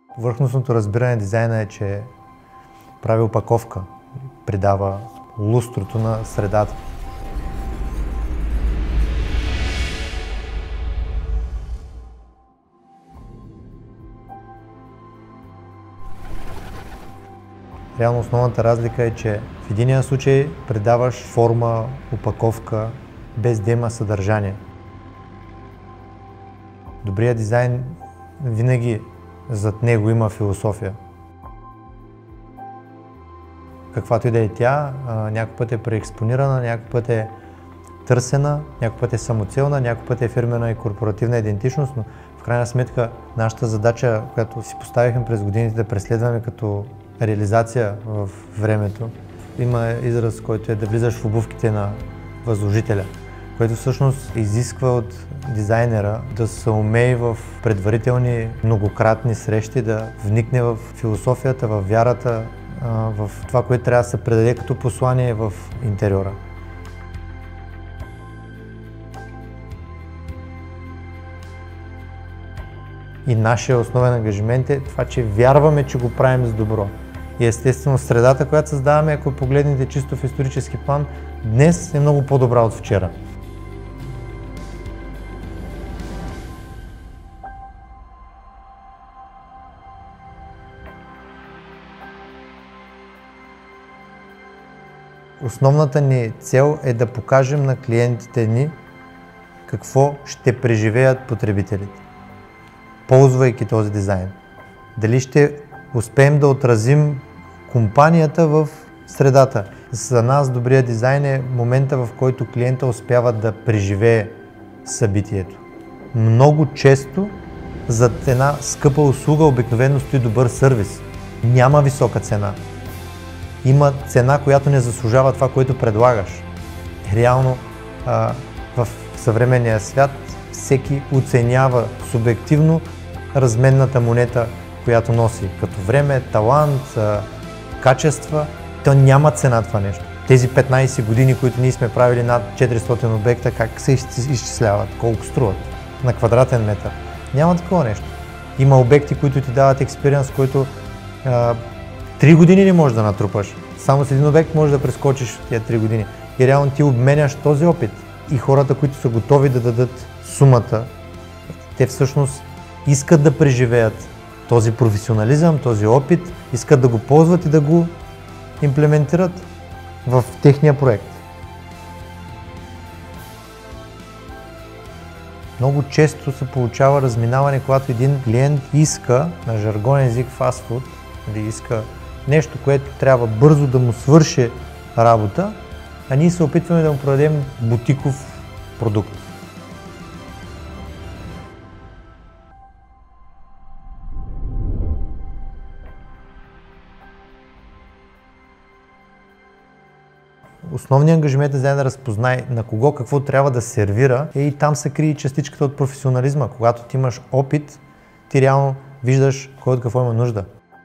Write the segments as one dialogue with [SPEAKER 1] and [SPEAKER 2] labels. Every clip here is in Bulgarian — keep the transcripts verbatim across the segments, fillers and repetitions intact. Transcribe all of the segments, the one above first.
[SPEAKER 1] Повърхностното разбиране на дизайна е, че прави опаковка, придава лустрото на средата. Реално основната разлика е, че в единия случай придаваш форма, опаковка, без да има съдържание. Добрият дизайн винаги зад него има философия. Каквато и да е тя, някой път е преекспонирана, някой път е търсена, някой път е самоцелна, някой път е фирмена и корпоративна идентичност, но в крайна сметка нашата задача, която си поставихме през годините да преследваме като реализация в времето, има израз, който е да влизаш в обувките на възложителя, което всъщност изисква от дизайнера да се умее в предварителни многократни срещи, да вникне в философията, в вярата, в това, което трябва да се предаде като послание в интериора. И нашия основен ангажимент е това, че вярваме, че го правим с добро. И естествено средата, която създаваме, ако погледнете чисто в исторически план, днес е много по-добра от вчера. Основната ни цел е да покажем на клиентите ни какво ще преживеят потребителите, ползвайки този дизайн. Дали ще успеем да отразим компанията в средата. За нас добрият дизайн е момента, в който клиента успява да преживее събитието. Много често зад една скъпа услуга обикновено стои добър сервис. Няма висока цена. Има цена, която не заслужава това, което предлагаш. Реално а, в съвременния свят всеки оценява субективно разменната монета, която носи като време, талант, а, качества. То няма цена това нещо. Тези петнайсет години, които ние сме правили над четиристотин обекта, как се изчисляват, колко струват на квадратен метър. Няма такова нещо. Има обекти, които ти дават експириенс, който а, три години не можеш да натрупаш. Само с един обект можеш да прескочиш тия три години. И реално ти обменяш този опит. И хората, които са готови да дадат сумата, те всъщност искат да преживеят този професионализъм, този опит, искат да го ползват и да го имплементират в техния проект. Много често се получава разминаване, когато един клиент иска на жаргонен език фастфуд, или иска нещо, което трябва бързо да му свърши работа, а ние се опитваме да му продадем бутиков продукт. Основният ангажимент е да разпознай на кого какво трябва да сервира, и там се крие частичката от професионализма. Когато ти имаш опит, ти реално виждаш кой от какво има нужда.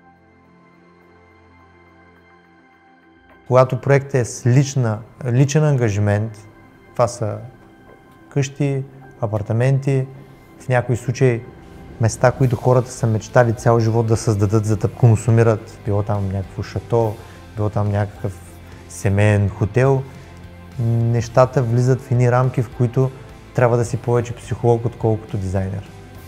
[SPEAKER 1] Когато проектът е с лична, личен ангажимент, това са къщи, апартаменти, в някои случаи места, които хората са мечтали цял живот да създадат, за да консумират, било там някакво шато, било там някакъв семейен хотел, нещата влизат в едни рамки, в които трябва да си повече психолог, отколкото дизайнер.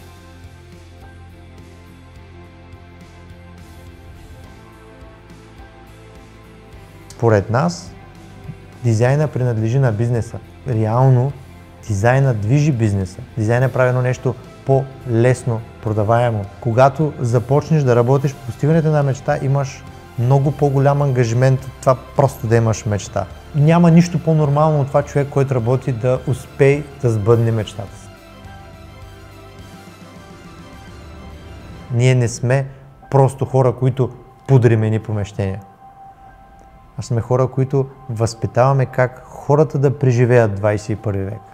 [SPEAKER 1] Според нас, дизайна принадлежи на бизнеса. Реално, дизайна движи бизнеса. Дизайна прави едно нещо по-лесно продаваемо. Когато започнеш да работиш по постигането на мечта, имаш много по-голям ангажимент от това просто да имаш мечта. Няма нищо по-нормално от това човек, който работи, да успее да сбъдне мечтата си. Ние не сме просто хора, които подремени помещения. А сме хора, които възпитаваме как хората да преживеят двайсет и първи век.